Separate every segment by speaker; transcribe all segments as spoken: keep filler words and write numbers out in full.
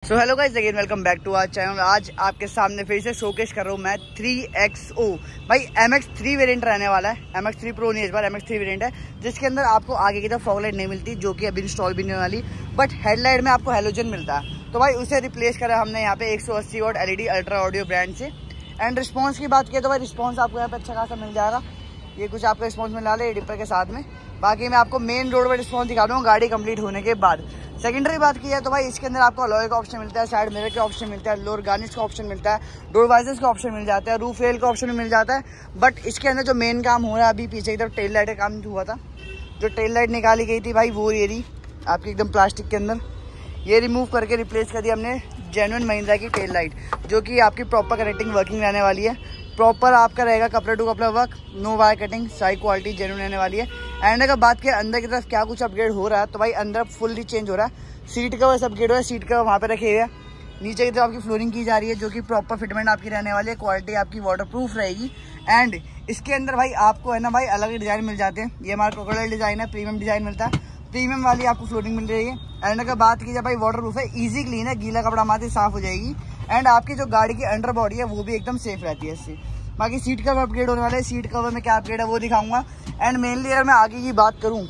Speaker 1: So hello guys, again welcome back to our channel. आज आपके सामने फिर से शोकेस कर रहा हूँ मैं थ्री एक्स ओ। भाई एम एक्स थ्री वेरिएंट रहने वाला है। एम एक्स थ्री प्रो नहीं, इस बार एम एक्स थ्री वेरिएंट है, जिसके अंदर आपको आगे की तरफ फॉग लाइट नहीं मिलती, जो कि अभी इंस्टॉल भी नहीं होने वाली, बट हेडलाइट में आपको हेलोजन मिलता है। तो भाई उसे रिप्लेस करा हमने यहाँ पे एक सौ अस्सी watt LED ultra audio brand से। एंड रिस्पॉन्स की बात की तो भाई रिस्पॉन्स आपको यहाँ पे अच्छा खासा मिल जाएगा। ये कुछ आपको रिस्पॉन्स मिल रहा है डिपर के साथ में। बाकी मैं आपको मेन रोड पर रिस्पॉन्स दिखा दूँगा गाड़ी कंप्लीट होने के बाद। सेकेंडरी बात की है तो भाई इसके अंदर आपको अलॉय का ऑप्शन मिलता है, साइड मिरर का ऑप्शन मिलता है, लोअर गार्निश का ऑप्शन मिलता है, डोर वाइजर्स का ऑप्शन मिल जाता है, रूफ रेल का ऑप्शन मिल जाता है। बट इसके अंदर जो मेन काम हो रहा है अभी पीछे की तरफ टेल लाइट का काम हुआ था, जो टेल लाइट निकाली गई थी भाई वो ये रही आपकी एकदम प्लास्टिक के अंदर। ये रिमूव करके रिप्लेस कर दिया हमने जेन्युइन महिंद्रा की टेल लाइट, जो कि आपकी प्रॉपर कनेक्टिंग वर्किंग रहने वाली है। प्रॉपर आपका रहेगा कपड़ा टू कपड़ा वर्क, नो वायर कटिंग, साई क्वालिटी जेन्युइन रहने वाली है। एंड अगर बात करें अंदर की तरफ क्या कुछ अपग्रेड हो रहा है तो भाई अंदर फुल्ली चेंज हो रहा है। सीट कवर सब अपग्रेड हो रहा है, सीट कवर वहाँ पे रखे हुए हैं। नीचे की तरफ आपकी फ्लोरिंग की जा रही है, जो कि प्रॉपर फिटमेंट आपकी रहने वाली है, क्वालिटी आपकी वाटरप्रूफ रहेगी। एंड इसके अंदर भाई आपको है ना भाई अलग डिज़ाइन मिल जाते हैं। ये हमारा क्रोकोडाइल डिज़ाइन है, प्रीमियम डिज़ाइन मिलता है, प्रीमियम वाली आपको फ्लोरिंग मिल रही है। एंड अगर बात की जाए भाई वाटरप्रूफ है, ईजी क्लीन है, गीला कपड़ा मारते साफ हो जाएगी। एंड आपकी जो गाड़ी की अंडर बॉडी है वो भी एकदम सेफ रहती है इससे। बाकी सीट कवर अपग्रेड होने वाला है, सीट कवर में क्या अपग्रेड है वो दिखाऊंगा। एंड मेनली अगर मैं आगे की बात करूँ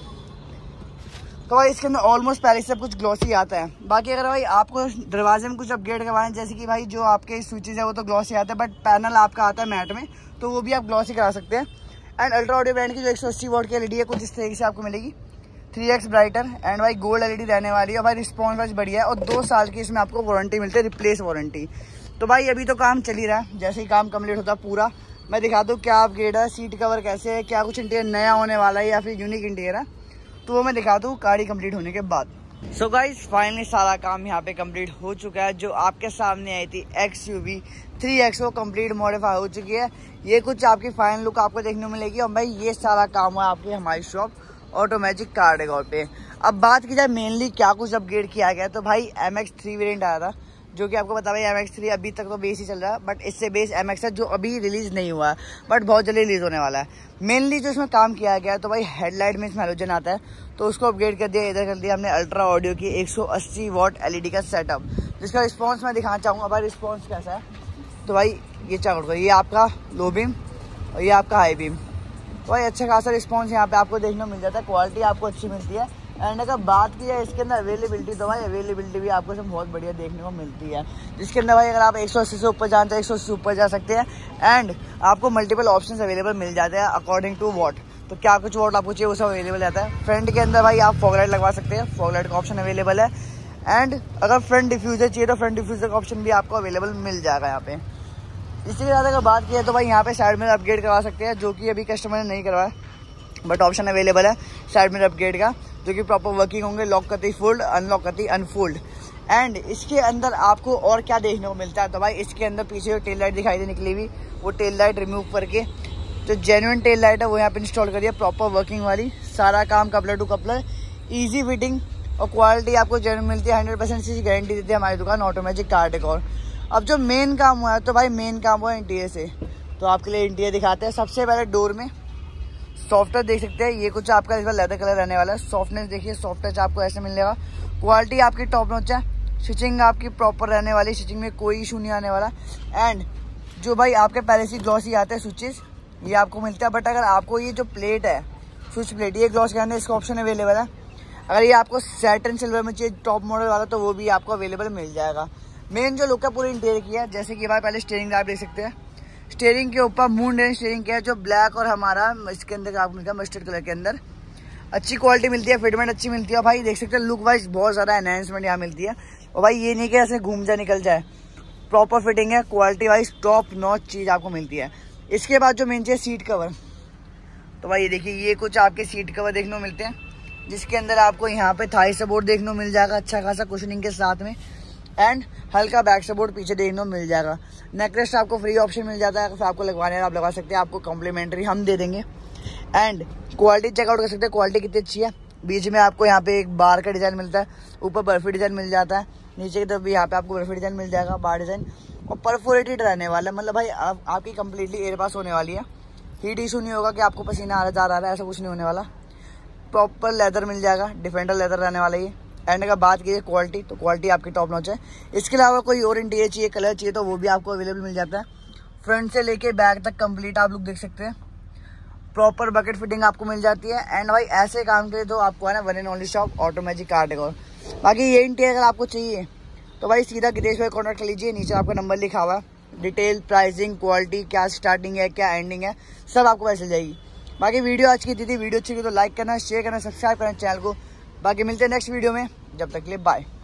Speaker 1: तो भाई इसके अंदर ऑलमोस्ट पहले से कुछ ग्लॉसी आता है। बाकी अगर भाई आपको दरवाजे में कुछ अपग्रेड करवाएं, जैसे कि भाई जो आपके स्विचेस है वो तो ग्लॉसी आता है, बट पैनल आपका आता है मैट में, तो वो भी आप ग्लॉसी करा सकते हैं। एंड अल्ट्रा ऑडियो ब्रांड की जो एक सौ अस्सी वॉट की एलईडी है कुछ इस तरीके से आपको मिलेगी, थ्री एक्स ब्राइटर। एंड भाई गोल्ड एलईडी रहने वाली है भाई, रिस्पॉन्स वाइज बढ़िया है, और दो साल की इसमें आपको वारंटी मिलती है, रिप्लेस वारंटी। तो भाई अभी तो काम चल ही रहा है, जैसे ही काम कंप्लीट होता है पूरा मैं दिखा दूँ क्या अपग्रेड है, सीट कवर कैसे है, क्या कुछ इंटीरियर नया होने वाला है या फिर यूनिक इंटीरियर है, तो वो मैं दिखा दूँ गाड़ी कंप्लीट होने के बाद। सो गाइस फाइनली सारा काम यहाँ पे कंप्लीट हो चुका है। जो आपके सामने आई थी X U V three X वो कंप्लीट मॉडिफाई हो चुकी है। ये कुछ आपकी फाइनल लुक आपको देखने को मिलेगी। और भाई ये सारा काम हुआ आपकी हमारी शॉप ऑटोमेटिक कार डेकोर पे। अब बात की जाए मेनली क्या कुछ अपग्रेड किया गया, तो भाई एम एक्स थ्री वेरियंट आया था, जो कि आपको पता है एम एक्स थ्री अभी तक तो बेस ही चल रहा है, बट इससे बेस एम एक्स है जो अभी रिलीज नहीं हुआ है, बट बहुत जल्दी रिलीज होने वाला है। मेनली जो इसमें काम किया गया है तो भाई हेडलाइट में इसमें हेलोजन आता है, तो उसको अपग्रेड कर दिया। इधर कर दिया हमने अल्ट्रा ऑडियो की एक सौ अस्सी वॉट एलईडी का सेटअप, जिसका रिस्पॉन्स मैं दिखाना चाहूँगा। भाई रिस्पॉन्स कैसा है तो भाई ये चाहो, ये आपका लो बीम और ये आपका हाई बीम, तो भाई अच्छा खासा रिस्पॉन्स यहाँ पे आपको देखने को मिल जाता है, क्वालिटी आपको अच्छी मिलती है। एंड अगर बात की जाए इसके अंदर अवेलेबिलिटी, तो भाई अवेलेबिलिटी भी आपको सब बहुत बढ़िया देखने को मिलती है, जिसके अंदर भाई अगर आप एक सौ अस्सी से ऊपर जानते हैं एक सौ अस्सी ऊपर जा सकते हैं। एंड आपको मल्टीपल ऑप्शंस अवेलेबल मिल जाते हैं अकॉर्डिंग टू वॉट, तो क्या कुछ वॉट आपको चाहिए वो सब अवेलेबल रहता है। फ्रंट के अंदर भाई आप फॉग लाइट लगवा सकते हैं, फॉग लाइट का ऑप्शन अवेलेबल है। एंड अगर फ्रंट डिफ्यूजर चाहिए तो फ्रंट डिफ्यूजर का ऑप्शन भी आपको अवेलेबल मिल जाएगा यहाँ पे। इसी के साथ अगर बात की है तो भाई यहाँ पे साइड में अपग्रेड करवा सकते हैं, जो कि अभी कस्टमर ने नहीं करवाया, बट ऑप्शन अवेलेबल है साइड में अपग्रेड का, जो कि प्रॉपर वर्किंग होंगे, लॉक करती फोल्ड, अनलॉक करती अनफोल्ड। एंड इसके अंदर आपको और क्या देखने को मिलता है, तो भाई इसके अंदर पीछे जो टेल लाइट दिखाई दे निकली हुई, वो टेल लाइट रिमूव करके जो जेन्युइन टेल लाइट है वो यहाँ पे इंस्टॉल करिए, प्रॉपर वर्किंग वाली। सारा काम coupler to coupler, easy fitting और क्वालिटी आपको जेन्युइन मिलती है। हंड्रेड परसेंट की गारंटी देती है हमारी दुकान ऑटोमेटिक कार डेकोर। अब जो मेन काम हुआ है तो भाई मेन काम हुआ है इंटीरियर से, तो आपके लिए इंटीरियर दिखाते हैं। सबसे पहले डोर में सॉफ्टवेयर देख सकते हैं, ये कुछ आपका इस बार लेदर कलर रहने वाला है। सॉफ्टनेस देखिए, सॉफ्ट टच आपको ऐसे मिलेगा, क्वालिटी आपकी टॉप नॉच है, स्टिचिंग आपकी प्रॉपर रहने वाली, स्टिचिंग में कोई इशू नहीं आने वाला। एंड जो भाई आपके पहले से ग्लॉसी आते हैं स्विचेस, ये आपको मिलता है। बट अगर आपको ये जो प्लेट है स्विच प्लेट, ये ग्लॉस के अंदर इसका ऑप्शन अवेलेबल है। अगर ये आपको सैटन सिल्वर में चाहिए टॉप मॉडल वाला, तो वो भी आपको अवेलेबल मिल जाएगा। मेन जो लुक है पूरी इंटीरियर की है, जैसे कि भाई पहले स्टीयरिंग आप देख सकते हैं, स्टीयरिंग के ऊपर मून एंड स्टीयरिंग किया है, जो ब्लैक और हमारा इसके अंदर आपको मिलता है मस्टर्ड कलर के अंदर। अच्छी क्वालिटी मिलती है, फिटमेंट अच्छी मिलती है भाई, देख सकते हैं लुक वाइज बहुत ज़्यादा एनहेंसमेंट यहाँ मिलती है। और भाई ये नहीं कि ऐसे घूम जाए निकल जाए, प्रॉपर फिटिंग है, क्वालिटी वाइज टॉप नॉच चीज़ आपको मिलती है। इसके बाद जो मेन चीज़ सीट कवर, तो भाई ये देखिए ये कुछ आपके सीट कवर देखने को मिलते हैं, जिसके अंदर आपको यहाँ पे थाई सपोर्ट देखने को मिल जाएगा अच्छा खासा कुशनिंग के साथ में। एंड हल्का बैक सपोर्ट पीछे देखने को मिल जाएगा। नेकरेस्ट आपको फ्री ऑप्शन मिल जाता है, अगर आपको लगवाने है आप लगा सकते हैं, आपको कॉम्प्लीमेंट्री हम दे देंगे। एंड क्वालिटी चेकआउट कर सकते हैं, क्वालिटी कितनी अच्छी है। बीच में आपको यहाँ पे एक बार का डिज़ाइन मिलता है, ऊपर बर्फी डिज़ाइन मिल जाता है, नीचे की तरफ भी यहाँ पे आपको बर्फी डिज़ाइन मिल जाएगा, बार डिज़ाइन, और परफोरेटेड रहने वाला है। मतलब भाई आप, आपकी कंप्लीटली एयर पास होने वाली है, हीट इशू नहीं होगा कि आपको पसीना आ रहा जा रहा है, ऐसा कुछ नहीं होने वाला। प्रॉपर लेदर मिल जाएगा, डिफेंडर लेदर रहने वाला ये। एंड अगर बात कीजिए क्वालिटी, तो क्वालिटी आपकी टॉप नॉच है। इसके अलावा कोई और इंटीरियर चाहिए, कलर चाहिए, तो वो भी आपको अवेलेबल मिल जाता है। फ्रंट से लेके बैक तक कंप्लीट आप लोग देख सकते हैं। प्रॉपर बकेट फिटिंग आपको मिल जाती है। एंड भाई ऐसे काम के लिए तो आपको है ना one and only shop auto magic car decor. बाकी ये इंटीरियर अगर आपको चाहिए तो भाई सीधा गिरीश भाई कॉन्टैक्ट कर लीजिए, नीचे आपका नंबर लिखा हुआ है। डिटेल, प्राइसिंग, क्वालिटी, क्या स्टार्टिंग है, क्या एंडिंग है, सब आपको पता चल जाएगी। बाकी वीडियो आज की थी, वीडियो अच्छी लगी तो लाइक करना, शेयर करना, सब्सक्राइब करना चैनल को। बाकी मिलते हैं नेक्स्ट वीडियो में, जब तक के लिए बाय।